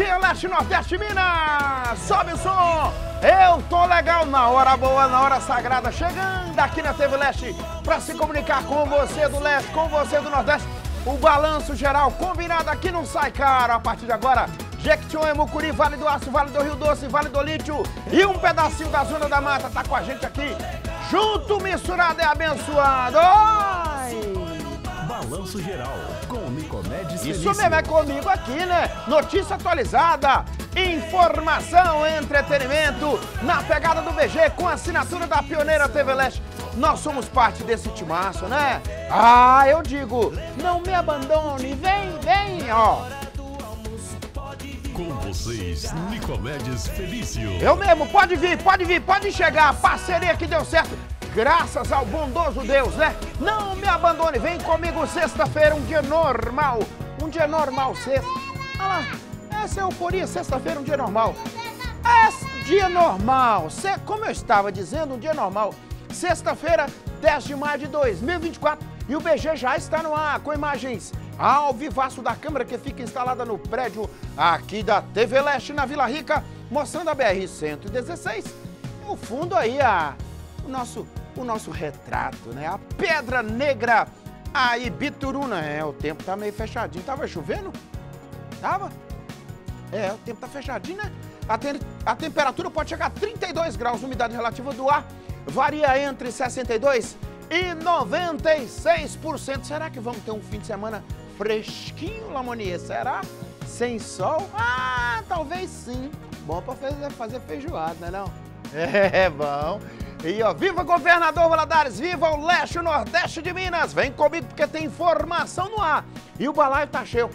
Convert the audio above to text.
dia, Leste, Nordeste, Minas! Sobe o som! Eu tô legal na hora boa, na hora sagrada, chegando aqui na TV Leste para se comunicar com você do Leste, com você do Nordeste. O balanço geral combinado aqui não sai caro. A partir de agora, Jequitinhonha, Mucuri, Vale do Aço, Vale do Rio Doce, Vale do Lítio e um pedacinho da Zona da Mata tá com a gente aqui. Junto, misturado e abençoado. Oi! Balanço geral com Nicomedes Isso Felício. mesmo, é comigo aqui, né? Notícia atualizada, informação, entretenimento, na pegada do BG, com a assinatura da pioneira TV Leste. Nós somos parte desse timaço, né? Ah, eu digo, não me abandone, vem, ó. Com vocês, Nicomedes Felício. Eu mesmo, pode vir, pode chegar. A parceria que deu certo, graças ao bondoso Deus, né? Não me abandone, vem comigo sexta-feira, um dia normal sexta. Olha lá, essa é a euforia, sexta-feira, um dia normal. Dia normal, como eu estava dizendo, um dia normal. Sexta-feira, 10 de maio de 2024 e o BG já está no ar com imagens ao vivaço da câmera que fica instalada no prédio aqui da TV Leste na Vila Rica, mostrando a BR-116. No fundo aí o nosso retrato, né? A Pedra Negra, a Ibituruna. O tempo tá meio fechadinho. Tava chovendo? Tava? O tempo tá fechadinho, né? A temperatura pode chegar a 32 graus, umidade relativa do ar varia entre 62% e 96%. Será que vamos ter um fim de semana fresquinho, Lamonier? Será? Sem sol? Ah, talvez sim. Bom pra fazer feijoada, não? É bom. E ó, viva Governador Valadares, viva o Leste e o Nordeste de Minas. Vem comigo porque tem informação no ar. E o balaio tá cheio.